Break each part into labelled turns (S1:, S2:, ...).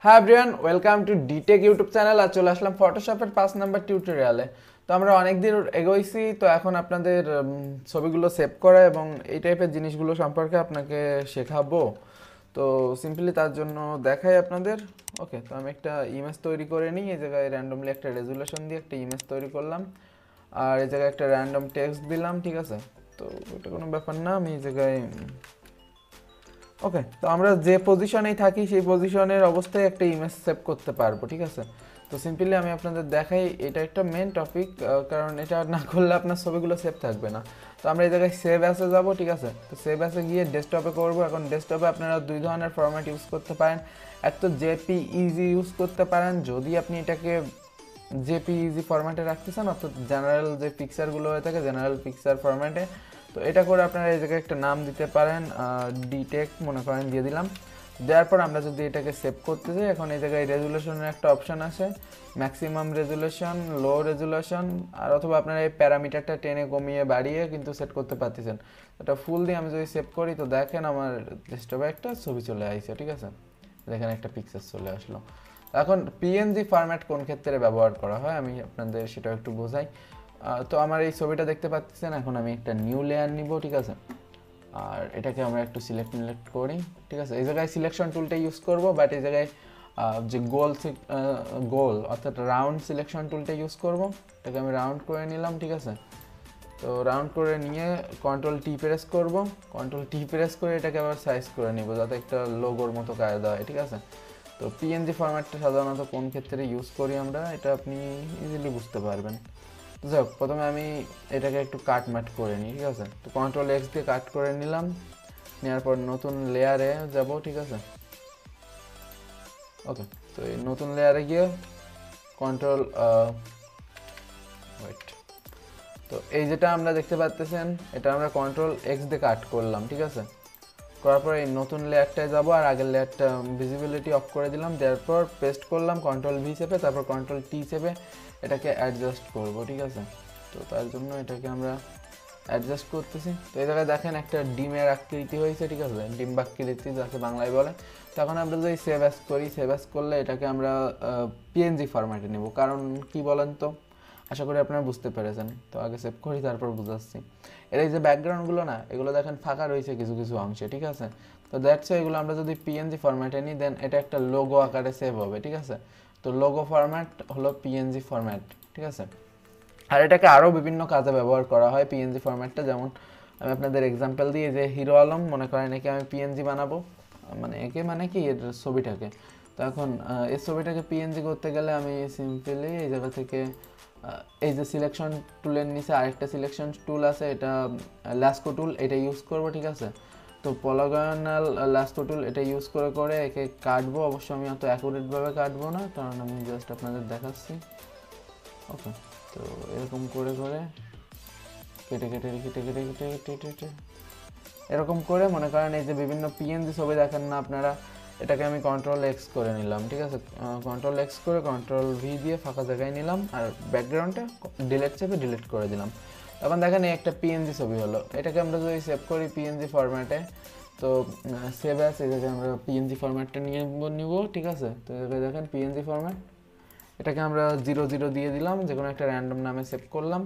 S1: হ্যাঁ everyone, welcome to detech YouTube channel. আর চলে আসলাম ফটোশপের 5 নাম্বার টিউটোরিয়ালে। তো আমরা অনেক দিন এগোইছি, তো এখন আপনাদের ছবিগুলো সেভ করা এবং এই টাইপের জিনিসগুলো সম্পর্কে আপনাকে শেখাবো। তো সিম্পলি তার জন্য দেখাই আপনাদের। ওকে, তো আমি একটা ইমেজ তৈরি করে নিই। এই জায়গায় র্যান্ডমলি একটা রেজুলেশন দিয়ে একটা ইমেজ তৈরি করলাম, আর এই জায়গায় একটা র্যান্ডম টেক্সট দিলাম। ঠিক আছে, তো ওটা কোনো ব্যাপার না। আমি এই জায়গায় ওকে, তো আমরা যে পজিশনেই থাকি সেই পজিশনের অবস্থায় একটা ইমেজ সেভ করতে পারবো। ঠিক আছে, তো সিম্পলি আমি আপনাদের দেখাই। এটা একটা মেন টপিক, কারণ এটা না করলে আপনার ছবিগুলো সেভ থাকবে না। তো আমরা এই জায়গায় সেভ অ্যাসে যাব। ঠিক আছে, তো সেভ অ্যাসে গিয়ে ডেস্কটপে করব। এখন ডেস্কটপে আপনারা দুই ধরনের ফরম্যাট ইউজ করতে পারেন। এক তো জেপিইজি ইউজ করতে পারেন যদি আপনি এটাকে জেপিইজি ফরম্যাটে রাখতে চান, অর্থাৎ জেনারেল যে পিকচারগুলো হয়ে থাকে জেনারেল পিকচার ফরম্যাটে। তো এটা করে আপনারা এই জায়গায় একটা নাম দিতে পারেন, ডিটেক মনে করেন দিয়ে দিলাম। দেওয়ার পর আমরা যদি এটাকে সেভ করতে চাই, এখন এই জায়গায় রেজুলেশনের একটা অপশান আছে, ম্যাক্সিমাম রেজুলেশন, লো রেজুলেশন, আর অথবা আপনারা এই প্যারামিটারটা টেনে কমিয়ে বাড়িয়ে কিন্তু সেট করতে পারতেছেন। এটা ফুল দিয়ে আমি যদি সেভ করি, তো দেখেন আমার ডেস্কটপে একটা ছবি চলে আসছে। ঠিক আছে, দেখেন একটা পিকচার চলে আসলো। এখন পিএনজি ফরম্যাট কোন ক্ষেত্রে ব্যবহার করা হয় আমি আপনাদের সেটা একটু বোঝাই। তো আমার এই ছবিটা দেখতে পাচ্ছেন। এখন আমি একটা নিউ লেয়ার নিব। ঠিক আছে, আর এটাকে আমরা একটু সিলেক্ট করি। ঠিক আছে, এই জায়গায় সিলেকশন টুলটা ইউজ করব, বাট এই জায়গায় যে গোল অর্থাৎ রাউন্ড সিলেকশন টুলটা ইউজ করব। এটাকে আমি রাউন্ড করে নিলাম। ঠিক আছে, তো রাউন্ড করে নিয়ে কন্ট্রোল টি প্রেস করব। কন্ট্রোল টি প্রেস করে এটাকে আবার সাইজ করে নিব যাতে একটা লোগোর মতো কায়দা হয়। ঠিক আছে, তো পিএনজি ফরম্যাটটা সাধারণত কোন ক্ষেত্রে ইউজ করি আমরা, এটা আপনি ইজিলি বুঝতে পারবেন। যাই হোক, প্রথমে আমি এটাকে একটু কাটমাট করে নিই। ঠিক আছে, তো কন্ট্রোল এক্স দিয়ে কাট করে নিলাম। নেওয়ার পর নতুন লেয়ারে যাব। ঠিক আছে, ওকে, তো এই নতুন লেয়ারে গিয়ে কন্ট্রোল ওয়েট, তো এই যেটা আমরা দেখতে পাচ্ছেন এটা আমরা কন্ট্রোল এক্স দিয়ে কাট করলাম। ঠিক আছে, করার পর এই নতুন লেয়ারটায় যাব, আর আগের লেয়ারটা ভিজিবিলিটি অফ করে দিলাম। দেওয়ার পর পেস্ট করলাম কন্ট্রোল ভি চেপে, তারপর কন্ট্রোল টি চেপে এটাকে অ্যাডজাস্ট করব। ঠিক আছে, তো তার জন্য এটাকে আমরা অ্যাডজাস্ট করতেছি। তো এই জায়গায় দেখেন একটা ডিমের আকৃতি হয়েছে। ঠিক আছে, ডিম আকৃতি যাকে বাংলায় বলে। তখন আমরা যদি সেভ অ্যাস করি, সেভ অ্যাস করলে এটাকে আমরা পিএনজি ফরম্যাটে নেব। কারণ কি বলেন তো, আশা করি আপনারা বুঝতে পেরেছেন। তো আগে সেভ করি, তারপর বুঝাচ্ছি। এর এই যে ব্যাকগ্রাউন্ডগুলো না, এগুলো দেখেন ফাঁকা রয়েছে কিছু কিছু অংশে। ঠিক আছে, তো দ্যাটস এগুলো আমরা যদি পিএনজি ফরম্যাটে নিই, দেন এটা একটা লোগো আকারে সেভ হবে। ঠিক আছে, তো লোগো ফরম্যাট হলো পিএনজি ফরম্যাট। ঠিক আছে, আর এটাকে আরও বিভিন্ন কাজে ব্যবহার করা হয় পিএনজি ফরম্যাটটা। যেমন আমি আপনাদের এক্সাম্পল দিই, যে হিরো আলম মনে করেন একে আমি পিএনজি বানাবো, মানে একে মানে কি এর ছবিটাকে। তো এখন এই ছবিটাকে পিএনজি করতে গেলে আমি সিম্পলি এই জায়গা থেকে এই যে সিলেকশন টুলের নিচে আরেকটা সিলেকশন টুল আছে, এটা লাস্কো টুল, এটা ইউজ করব। ঠিক আছে, তো পলিগনাল লাস্কো টুল এটা ইউজ করে করে একে কাটবো। অবশ্য আমি অত অ্যাকুরেটভাবে কাটবো না, কারণ আমি জাস্ট আপনাদের দেখাচ্ছি। ওকে, তো এরকম করে করে কেটে কেটে কেটে কেটে কেটে কেটে কেটে এরকম করে মনে করেন এই যে বিভিন্ন পিএনজি ছবি দেখেন না আপনারা, এটাকে আমি কন্ট্রোল এক্স করে নিলাম। ঠিক আছে, কন্ট্রোল এক্স করে কন্ট্রোল ভি দিয়ে ফাঁকা জায়গায় নিলাম, আর ব্যাকগ্রাউন্ডটা ডিলিট চেপে ডিলিট করে দিলাম। এখন দেখেন এই একটা পিএনজি ছবি হলো। এটাকে আমরা যদি সেভ করি পিএনজি ফরম্যাটে, তো সেভ অ্যাস, এই জায়গায় আমরা পিএনজি ফরম্যাটটা নিব। ঠিক আছে, তো দেখেন পিএনজি ফরম্যাট, এটাকে আমরা 00 দিয়ে দিলাম, যে কোনো একটা র্যান্ডম নামে সেভ করলাম।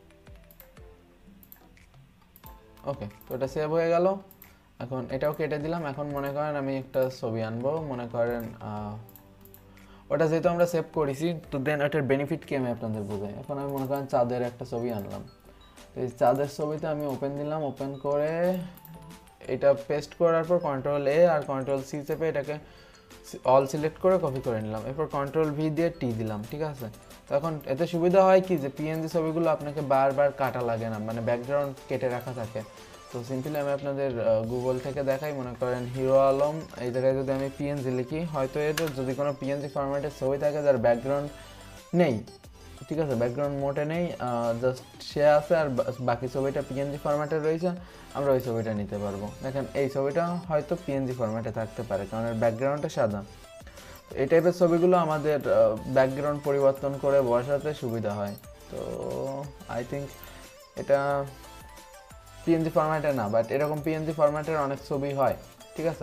S1: ওকে, তো এটা সেভ হয়ে গেল। এখন এটাও কেটে দিলাম। এখন মনে করেন আমি একটা ছবি আনবো, মনে করেন ওটা যেহেতু আমরা সেভ করেছি, তো দেন ওটার বেনিফিট কি আমি আপনাদের বোঝাই। এখন আমি মনে করেন চাঁদের একটা ছবি আনলাম। তো এই চাঁদের ছবিতে আমি ওপেন দিলাম, ওপেন করে এটা পেস্ট করার পর কন্ট্রোল এ আর কন্ট্রোল সি চেপে এটাকে অল সিলেক্ট করে কপি করে নিলাম। এরপর কন্ট্রোল ভি দিয়ে টি দিলাম। ঠিক আছে, তখন এতে সুবিধা হয় কি, যে পিএনজি ছবিগুলো আপনাকে বারবার কাটা লাগে না, মানে ব্যাকগ্রাউন্ড কেটে রাখা থাকে। তো সিম্পলি আমি আপনাদের গুগল থেকে দেখাই। মনে করেন হিরো আলম, এই জায়গায় যদি আমি পিএনজি লিখি, হয়তো এর যদি কোনো পিএনজি ফরম্যাটের ছবি থাকে যার ব্যাকগ্রাউন্ড নেই, ঠিক আছে, ব্যাকগ্রাউন্ড মোটে নেই, জাস্ট সে আছে আর বাকি ছবিটা পিএনজি ফরম্যাটে রয়েছে, আমরা ওই ছবিটা নিতে পারবো। দেখেন এই ছবিটা হয়তো পিএনজি ফরম্যাটে থাকতে পারে, কারণ এর ব্যাকগ্রাউন্ডটা সাদা। এই টাইপের ছবিগুলো আমাদের ব্যাকগ্রাউন্ড পরিবর্তন করে বসাতে সুবিধা হয়। তো আই থিঙ্ক এটা পিএনজি ফরম্যাটে না, বাট এরকম পিএনজি ফরম্যাটের অনেক ছবি হয়। ঠিক আছে,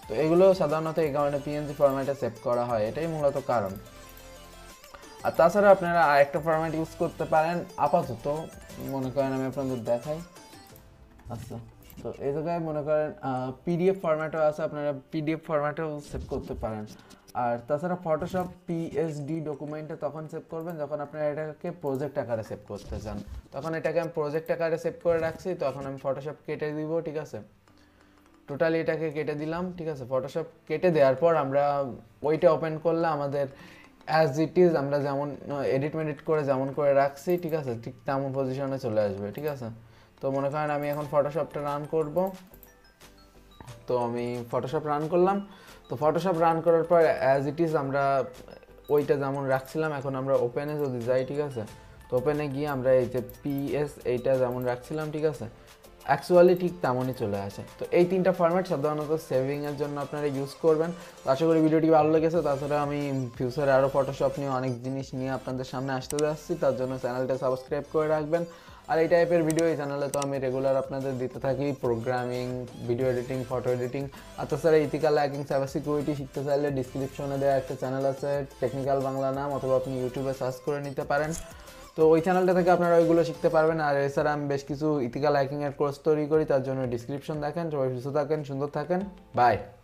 S1: তো এগুলো সাধারণত এই কারণে পিএনজি ফরম্যাটে সেভ করা হয়, এটাই মূলত কারণ। আর তাছাড়া আপনারা আরেকটা ফরম্যাট ইউজ করতে পারেন আপাতত, মনে করেন আমি আপনাদের দেখাই। আচ্ছা, তো এই জায়গায় মনে করেন পিডিএফ ফরম্যাটও আছে, আপনারা পিডিএফ ফরম্যাটেও সেভ করতে পারেন। আর তাছাড়া ফটোশপ পিএসডি ডকুমেন্টে তখন সেভ করবেন যখন আপনারা এটাকে প্রজেক্ট আকারে সেভ করতে চান। তখন এটাকে আমি প্রজেক্ট আকারে সেভ করে রাখছি, তখন আমি ফটোশপ কেটে দিব, ঠিক আছে, টোটালি এটাকে কেটে দিলাম, ঠিক আছে। ফটোশপ কেটে দেওয়ার পর আমরা ওইটা ওপেন করলে আমাদের অ্যাজ ইট ইজ আমরা যেমন এডিট মেডিট করে যেমন করে রাখছি, ঠিক আছে, ঠিক তেমন পজিশনে চলে আসবে, ঠিক আছে। তো মনে করেন আমি এখন ফটোশপটা রান করব, তো আমি ফটোশপ রান করলাম। তো ফটোশপ রান করার পর অ্যাজ ইট ইজ আমরা ওইটা যেমন রাখছিলাম, এখন আমরা ওপেনে যদি যাই, ঠিক আছে, তো ওপেনে গিয়ে আমরা এই যে পিএস এইটা যেমন রাখছিলাম, ঠিক আছে, অ্যাকচুয়ালি ঠিক তেমনই চলে আসে। তো এই তিনটা ফরম্যাট সাধারণত সেভিংয়ের জন্য আপনারা ইউজ করবেন। তো আশা করি ভিডিওটি ভালো লেগেছে। তাছাড়া আমি ফিউচারে আরও ফটোশপ নিয়ে অনেক জিনিস নিয়ে আপনাদের সামনে আসতে যাচ্ছি, তার জন্য চ্যানেলটা সাবস্ক্রাইব করে রাখবেন। আর এই টাইপের ভিডিও এই চ্যানেলে তো আমি রেগুলার আপনাদের দিতে থাকি, programming, video editing, photo editing. আর তাছাড়া ইথিক্যাল হ্যাকিং, সাইবার সিকিউরিটি শিখতে চাইলে ডিসক্রিপশনে দেওয়া একটা চ্যানেল আছে, টেকনিক্যাল বাংলা নাম, অথবা আপনি ইউটিউবে সার্চ করে নিতে পারেন। তো ওই চ্যানেলটা থেকে আপনারা ওইগুলো শিখতে পারবেন। আর এছাড়া আমি বেশ কিছু ইথিক্যাল হ্যাকিংয়ের কোর্স তৈরি করি, তার জন্য ডিসক্রিপশন দেখেন। সবাই সুস্থ থাকেন, সুন্দর থাকেন, বাই।